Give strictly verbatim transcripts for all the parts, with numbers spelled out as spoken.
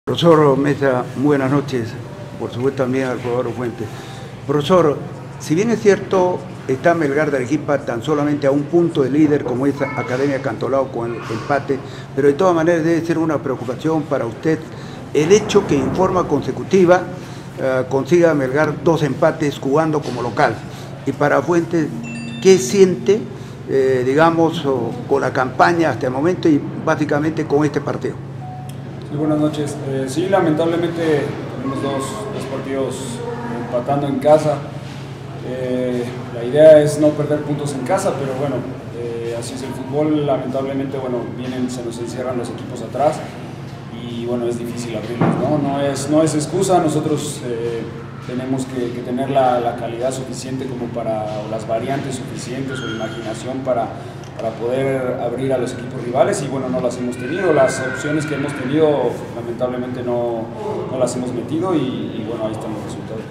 Profesor Mesa, buenas noches, por supuesto también al jugador Fuentes. Profesor, si bien es cierto, está Melgar de Arequipa tan solamente a un punto de líder como es Academia Cantolao con el empate, pero de todas maneras debe ser una preocupación para usted el hecho que en forma consecutiva uh, consiga Melgar dos empates jugando como local. Y para Fuentes, ¿qué siente, eh, digamos, o, con la campaña hasta el momento y básicamente con este partido? Sí, buenas noches. Eh, sí, lamentablemente tenemos dos, dos partidos empatando en casa. Eh, la idea es no perder puntos en casa, pero bueno, eh, así es el fútbol. Lamentablemente, bueno, vienen, se nos encierran los equipos atrás y bueno, es difícil abrirlos, ¿no? No es, no es excusa, nosotros eh, tenemos que, que tener la, la calidad suficiente como para, o las variantes suficientes o la imaginación para para poder abrir a los equipos rivales y bueno, no las hemos tenido, las opciones que hemos tenido lamentablemente no, no las hemos metido y, y bueno, ahí están los resultados.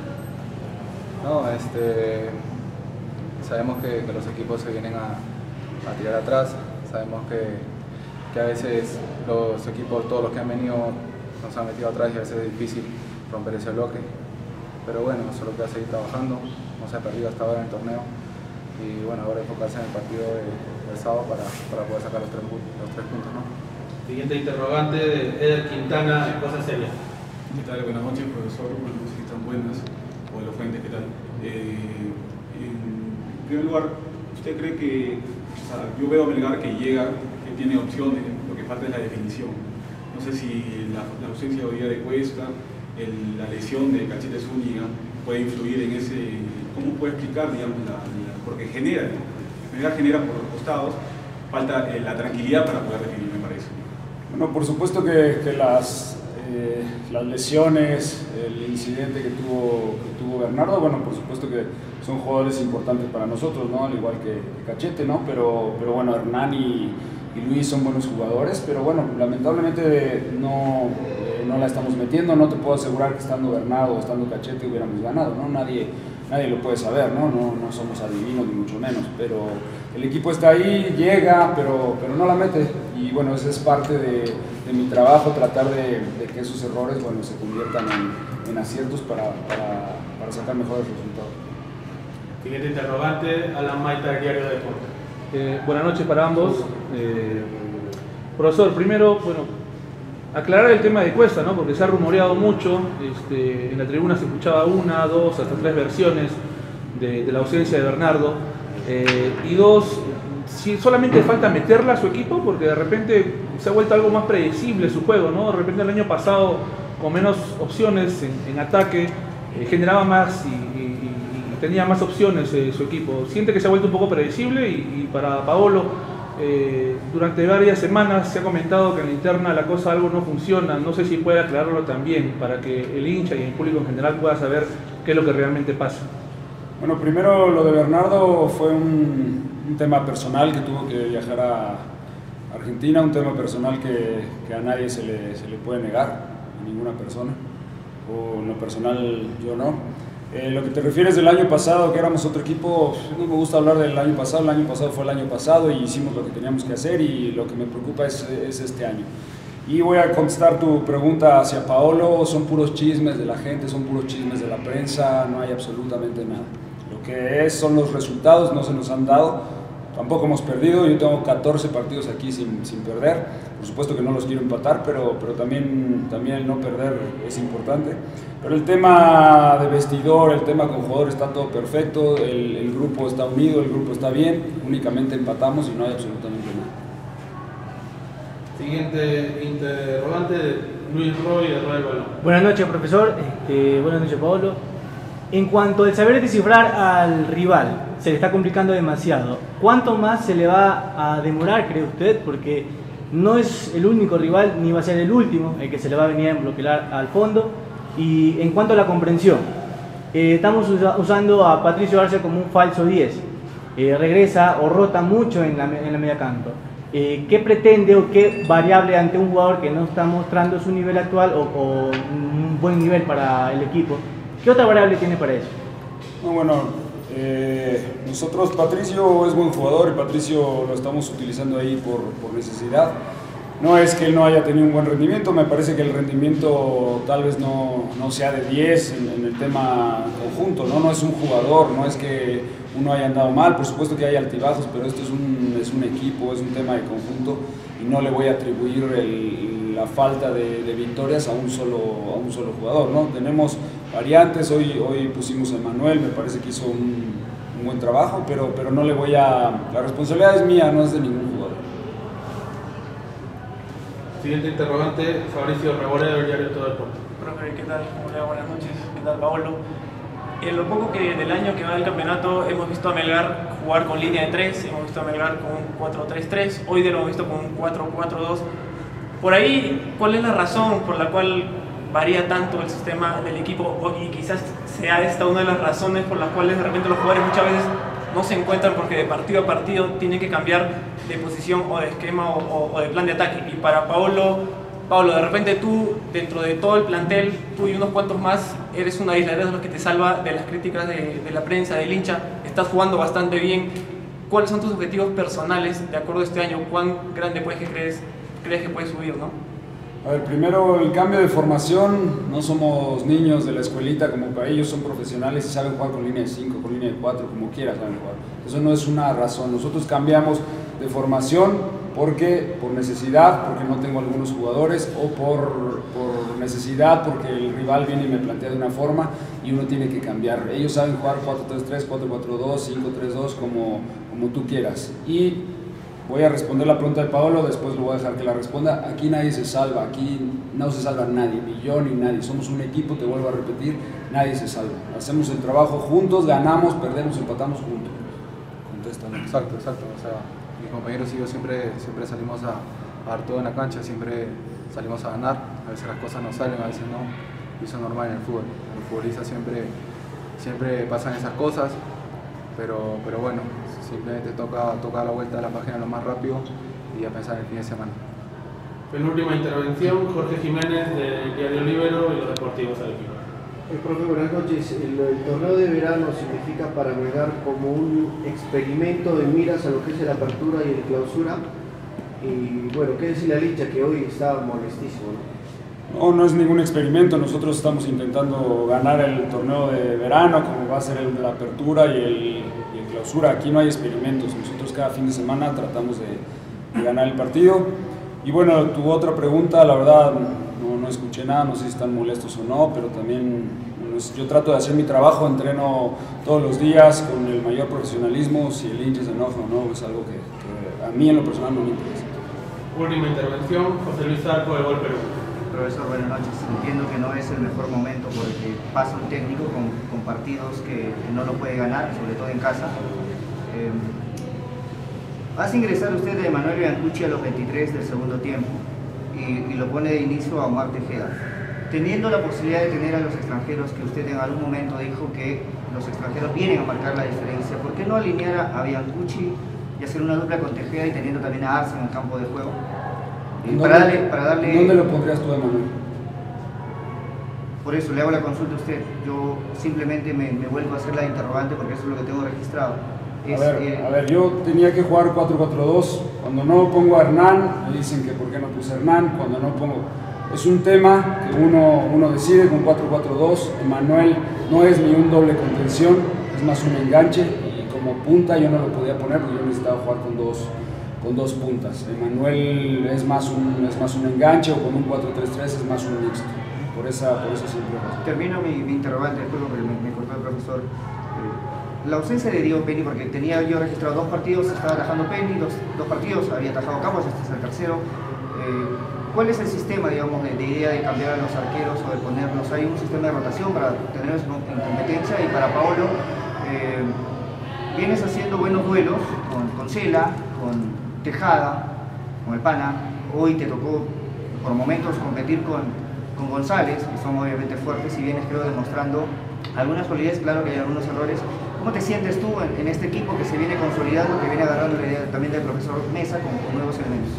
No, este, sabemos que, que los equipos se vienen a, a tirar atrás, sabemos que, que a veces los equipos, todos los que han venido nos han metido atrás y a veces es difícil romper ese bloque, pero bueno, solo queda seguir trabajando, no se ha perdido hasta ahora en el torneo. Y bueno, ahora enfocarse en el partido de, del sábado para, para poder sacar los tres, los tres puntos, ¿no? Siguiente interrogante de Eder Quintana, en Cosa Seria. ¿Qué tal? Buenas noches, profesor. Buenas noches, están buenas. Pueblo Fuentes, ¿qué tal? Eh, en primer lugar, ¿usted cree que, o sea, yo veo a Melgar que llega, que tiene opciones, lo que falta es la definición? No sé si la, la ausencia hoy día de Cuesta, el, la lesión de Cachete Zúñiga puede influir en ese. ¿Cómo puede explicar, digamos, la, la, porque genera, Melgar genera por los costados, falta eh, la tranquilidad para poder definir, me parece? Bueno, por supuesto que, que las, eh, las lesiones, el incidente que tuvo, que tuvo Bernardo, bueno, por supuesto que son jugadores importantes para nosotros, ¿no? Al igual que, que Cachete, ¿no? Pero, pero bueno, Hernán y, y Luis son buenos jugadores, pero bueno, lamentablemente no, eh, no la estamos metiendo, no te puedo asegurar que estando Bernardo o estando Cachete hubiéramos ganado, ¿no? Nadie... Nadie lo puede saber, ¿no? No, no somos adivinos ni mucho menos, pero el equipo está ahí, llega, pero, pero no la mete y bueno, esa es parte de, de mi trabajo, tratar de, de que esos errores, bueno, se conviertan en, en aciertos para, para, para sacar mejores resultados. Siguiente interrogante, Alan Maita, Diario de Deportes. Eh, buenas noches para ambos. Eh, profesor, primero, bueno, aclarar el tema de Cuesta, ¿no? Porque se ha rumoreado mucho, este, en la tribuna se escuchaba una, dos, hasta tres versiones de, de la ausencia de Bernardo. Eh, y dos, si solamente falta meterla a su equipo, porque de repente se ha vuelto algo más predecible su juego, ¿no? De repente el año pasado, con menos opciones en, en ataque, eh, generaba más y, y, y tenía más opciones eh, su equipo. Siente que se ha vuelto un poco predecible y, y para Paolo, Eh, durante varias semanas se ha comentado que en la interna la cosa algo no funciona, no sé si puede aclararlo también para que el hincha y el público en general pueda saber qué es lo que realmente pasa. Bueno, primero lo de Bernardo fue un, un tema personal que tuvo que viajar a Argentina, un tema personal que, que a nadie se le, se le puede negar, a ninguna persona, o en lo personal yo no. Eh, lo que te refieres del año pasado, que éramos otro equipo, no me gusta hablar del año pasado, el año pasado fue el año pasado y hicimos lo que teníamos que hacer y lo que me preocupa es, es este año. Y voy a contestar tu pregunta hacia Paolo, son puros chismes de la gente, son puros chismes de la prensa, no hay absolutamente nada. Lo que es son los resultados, no se nos han dado, tampoco hemos perdido, yo tengo catorce partidos aquí sin, sin perder. Por supuesto que no los quiero empatar, pero, pero también, también el no perder es importante. Pero el tema de vestidor, el tema con jugadores está todo perfecto, el, el grupo está unido, el grupo está bien, únicamente empatamos y no hay absolutamente nada. Siguiente interrogante de Luis Roy, de Roy Balón. Buenas noches, profesor. Este, buenas noches, Paolo. En cuanto al saber descifrar al rival, se le está complicando demasiado. ¿Cuánto más se le va a demorar, cree usted? Porque no es el único rival, ni va a ser el último, el que se le va a venir a bloquear al fondo. Y en cuanto a la comprensión, eh, estamos usa usando a Patricio Arce como un falso diez. Eh, regresa o rota mucho en la, en la media campo. Eh, ¿Qué pretende o qué variable ante un jugador que no está mostrando su nivel actual o, o un buen nivel para el equipo? ¿Qué otra variable tiene para eso? No, bueno, eh, nosotros, Patricio es buen jugador y Patricio lo estamos utilizando ahí por, por necesidad. no es que él no haya tenido un buen rendimiento, me parece que el rendimiento tal vez no, no sea de diez en, en el tema conjunto, ¿no? No es un jugador, no es que uno haya andado mal, por supuesto que hay altibajos, pero esto es un, es un equipo, es un tema de conjunto y no le voy a atribuir el, la falta de, de victorias a un, solo, a un solo jugador, ¿no? Tenemos variantes, hoy, hoy pusimos a Emanuel, me parece que hizo un, un buen trabajo, pero, pero no le voy a... La responsabilidad es mía, no es de ningún jugador. Siguiente interrogante, Fabricio Reborero, del diario Todo el Puerto. Profe, ¿qué tal? ¿Cómo le va? Buenas noches. ¿Qué tal, Paolo? En lo poco que del año que va del campeonato hemos visto a Melgar jugar con línea de tres, hemos visto a Melgar con un cuatro tres tres, hoy lo hemos visto con un cuatro cuatro dos. Por ahí, ¿cuál es la razón por la cual varía tanto el sistema del equipo? Y quizás sea esta una de las razones por las cuales de repente los jugadores muchas veces no se encuentran porque de partido a partido tienen que cambiar de posición o de esquema o, o, o de plan de ataque. Y para Paolo, Paolo, de repente tú, dentro de todo el plantel, tú y unos cuantos más, eres una isla, eres lo que te salva de las críticas de, de la prensa, del hincha, estás jugando bastante bien. ¿Cuáles son tus objetivos personales de acuerdo a este año? ¿Cuán grande puedes que crees, crees que puedes subir, no? A ver, primero el cambio de formación, no somos niños de la escuelita como para ellos, son profesionales y saben jugar con línea de cinco, con línea de cuatro, como quieras saben jugar. Eso no es una razón, nosotros cambiamos de formación porque por necesidad, porque no tengo algunos jugadores, o por, por necesidad, porque el rival viene y me plantea de una forma y uno tiene que cambiar. Ellos saben jugar cuatro tres tres, cuatro cuatro dos, cinco tres dos, como, como tú quieras. Y voy a responder la pregunta de Paolo, después lo voy a dejar que la responda. Aquí nadie se salva, aquí no se salva nadie, ni yo ni nadie. Somos un equipo, te vuelvo a repetir, nadie se salva. Hacemos el trabajo juntos, ganamos, perdemos, empatamos juntos. Contéstame. Exacto, exacto. O sea, mis compañeros y yo siempre, siempre salimos a, a dar todo en la cancha, siempre salimos a ganar. A veces las cosas no salen, a veces no. Y eso es normal en el fútbol. Los futbolistas siempre, siempre pasan esas cosas, pero, pero bueno. Simplemente toca, toca la vuelta de la página lo más rápido y a pensar en el fin de semana. Penúltima intervención, Jorge Jiménez, del diario Libero y los deportivos al equipo. Eh, profe, buenas noches. El, el torneo de verano significa para Melgar como un experimento de miras a lo que es la apertura y la clausura. Y bueno, qué decirle al hincha que hoy está molestísimo, ¿no? No, no es ningún experimento, nosotros estamos intentando ganar el torneo de verano, como va a ser el de la apertura y el, y el clausura. Aquí no hay experimentos, nosotros cada fin de semana tratamos de, de ganar el partido. Y bueno, tu otra pregunta, la verdad no, no escuché nada, no sé si están molestos o no, pero también bueno, yo trato de hacer mi trabajo, entreno todos los días con el mayor profesionalismo. Si el hincha se enoja o no, es algo que, que a mí en lo personal no me interesa. Última intervención, José Luis Zarco, de Gol Perú. Profesor, buenas noches. Entiendo que no es el mejor momento porque pasa un técnico con, con partidos que, que no lo puede ganar, sobre todo en casa. Eh, hace ingresar usted a Emanuel Biancucci a los veintitrés del segundo tiempo y, y lo pone de inicio a Omar Tejeda. Teniendo la posibilidad de tener a los extranjeros, que usted en algún momento dijo que los extranjeros vienen a marcar la diferencia, ¿por qué no alinear a Biancucci y hacer una dupla con Tejeda y teniendo también a Arce en el campo de juego? ¿Dónde, para darle, para darle... ¿Dónde lo pondrías tú, Emanuel? Por eso le hago la consulta a usted. Yo simplemente me, me vuelvo a hacer la interrogante porque eso es lo que tengo registrado. Es, a, ver, eh... a ver, yo tenía que jugar cuatro cuatro dos. Cuando no pongo a Hernán, me dicen que por qué no puse a Hernán. Cuando no pongo... Es un tema que uno, uno decide con cuatro cuatro dos. Emanuel no es ni un doble contención, es más un enganche. Y como punta yo no lo podía poner porque yo necesitaba jugar con dos... con dos puntas. Emanuel es más un es más un enganche, o con un cuatro tres tres es más un mixto. Por esa, por esa simple razón. Termino mi, mi interrogante después porque me, me cortó el profesor. Eh, la ausencia de Diego Penny, porque tenía yo registrado dos partidos, estaba atajando Penny, dos, dos partidos, había atajado Campos, este es el tercero. Eh, ¿Cuál es el sistema, digamos, de, de idea de cambiar a los arqueros o de ponerlos? ¿Hay un sistema de rotación para tenerlos en competencia? Y para Paolo, eh, vienes haciendo buenos duelos con, con Cela, con Tejada, con el Pana. Hoy te tocó por momentos competir con, con González, que son obviamente fuertes, y vienes creo demostrando algunas cualidades, claro que hay algunos errores. ¿Cómo te sientes tú en, en este equipo que se viene consolidando, que viene agarrando la idea también del profesor Mesa con, con nuevos elementos?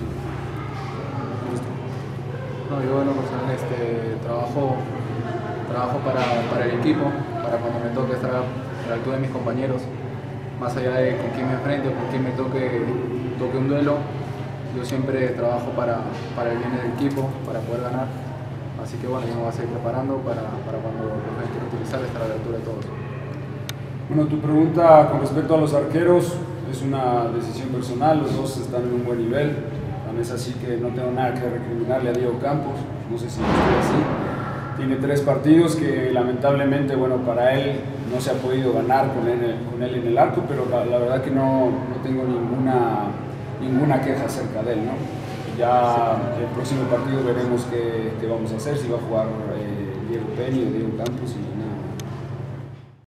No, yo en lo personal este, trabajo, trabajo para, para el equipo, para cuando me toque estar a la altura de mis compañeros, más allá de con quién me enfrente o con quién me toque, toque un duelo. yo siempre trabajo para, para el bien del equipo, para poder ganar. Así que bueno, yo me voy a seguir preparando para, para cuando lo quiera utilizar, estar a la altura de todos. Bueno, tu pregunta con respecto a los arqueros es una decisión personal, los dos están en un buen nivel. También es así que no tengo nada que recriminarle a Diego Campos, no sé si estoy así. Tiene tres partidos que lamentablemente, bueno, para él no se ha podido ganar con él, con él en el arco, pero la, la verdad que no, no tengo ninguna, ninguna queja acerca de él, ¿no? Ya el próximo partido veremos qué, qué vamos a hacer, si va a jugar eh, Diego Peña o Diego Campos. Y